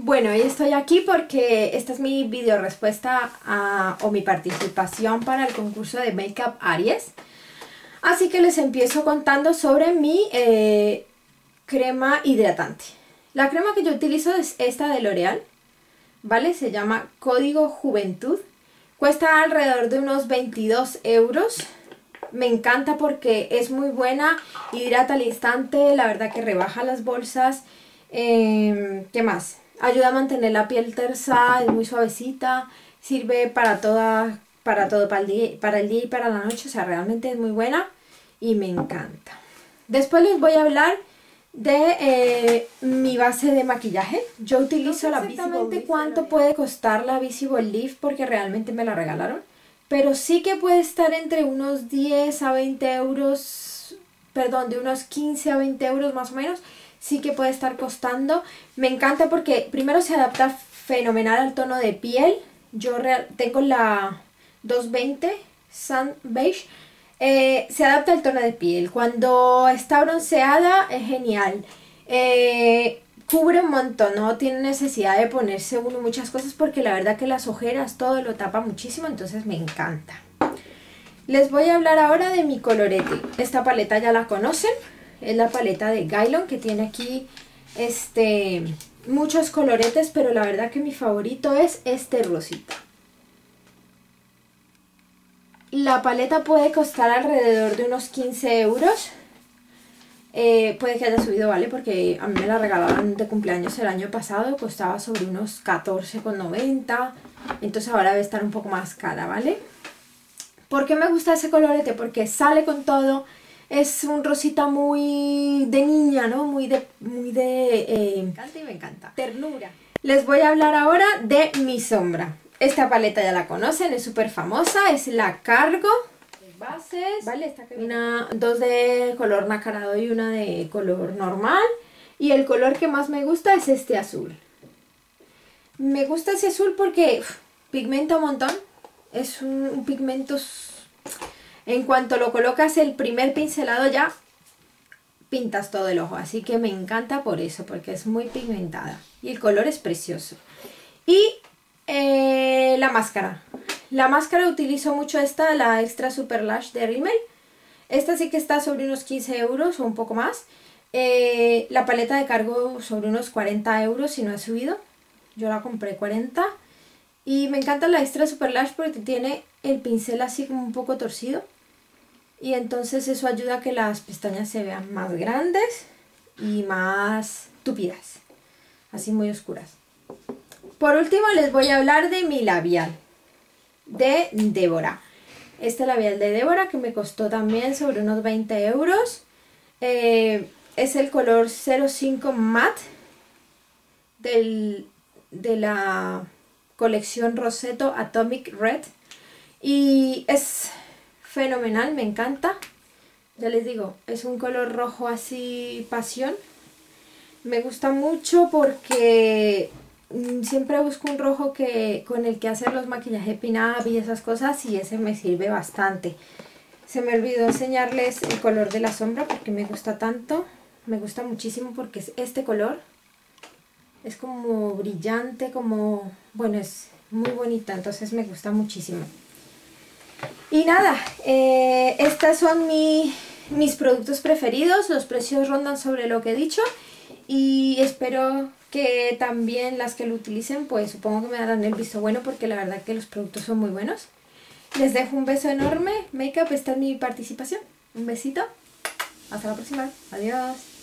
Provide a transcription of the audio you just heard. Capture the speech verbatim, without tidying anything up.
Bueno, hoy estoy aquí porque esta es mi video respuesta a, o mi participación para el concurso de Makeup Aries. Así que les empiezo contando sobre mi eh, crema hidratante. La crema que yo utilizo es esta de L'Oreal, ¿vale? Se llama Código Juventud. Cuesta alrededor de unos veintidós euros. Me encanta porque es muy buena, hidrata al instante, la verdad que rebaja las bolsas. Eh, ¿Qué más? Ayuda a mantener la piel tersa, es muy suavecita, sirve para, toda, para todo, para el, día, para el día y para la noche, o sea, realmente es muy buena y me encanta. Después les voy a hablar de eh, mi base de maquillaje. Yo utilizo la exactamente cuánto puede costar la Visible Lift porque realmente me la regalaron, pero sí que puede estar entre unos diez a veinte euros, perdón, de unos quince a veinte euros más o menos. Sí que puede estar costando. Me encanta porque primero se adapta fenomenal al tono de piel. Yo real, tengo la doscientos veinte Sun Beige. Eh, se adapta al tono de piel. Cuando está bronceada es genial. Eh, cubre un montón, no tiene necesidad de ponerse uno muchas cosas porque la verdad que las ojeras todo lo tapa muchísimo, entonces me encanta. Les voy a hablar ahora de mi colorete. Esta paleta ya la conocen. Es la paleta de Guylon que tiene aquí este, muchos coloretes, pero la verdad que mi favorito es este rosita. La paleta puede costar alrededor de unos quince euros. Eh, puede que haya subido, ¿vale? Porque a mí me la regalaron de cumpleaños el año pasado, costaba sobre unos catorce con noventa. Entonces ahora debe estar un poco más cara, ¿vale? ¿Por qué me gusta ese colorete? Porque sale con todo. Es un rosita muy de niña, ¿no? Muy de... Muy de eh, me encanta y me encanta. Ternura. Les voy a hablar ahora de mi sombra. Esta paleta ya la conocen, es súper famosa. Es la Cargo. Bases. Vale, esta que una, dos de color nacarado y una de color normal. Y el color que más me gusta es este azul. Me gusta ese azul porque uf, pigmenta un montón. Es un, un pigmento... En cuanto lo colocas el primer pincelado ya pintas todo el ojo, así que me encanta por eso, porque es muy pigmentada y el color es precioso. Y eh, la máscara. La máscara utilizo mucho esta, la Extra Super Lash de Rimmel. Esta sí que está sobre unos quince euros o un poco más. Eh, la paleta de Cargo sobre unos cuarenta euros si no ha subido. Yo la compré cuarenta. Y me encanta la Extra Super Lash porque tiene el pincel así como un poco torcido. Y entonces eso ayuda a que las pestañas se vean más grandes y más tupidas. Así muy oscuras. Por último les voy a hablar de mi labial. De Débora. Este labial de Débora que me costó también sobre unos veinte euros. Eh, es el color cero cinco Matte. Del, de la colección Rosetto Atomic Red. Y es... fenomenal, me encanta. Ya les digo, es un color rojo así pasión. Me gusta mucho porque siempre busco un rojo que con el que hacer los maquillajes pin-up y esas cosas, y ese me sirve bastante. Se me olvidó enseñarles el color de la sombra porque me gusta tanto. Me gusta muchísimo porque es este color. Es como brillante, como... bueno, es muy bonita, entonces me gusta muchísimo. Y nada, eh, estos son mi, mis productos preferidos, los precios rondan sobre lo que he dicho y espero que también las que lo utilicen, pues supongo que me darán el visto bueno porque la verdad que los productos son muy buenos. Les dejo un beso enorme, Makeup, esta es mi participación, un besito, hasta la próxima, adiós.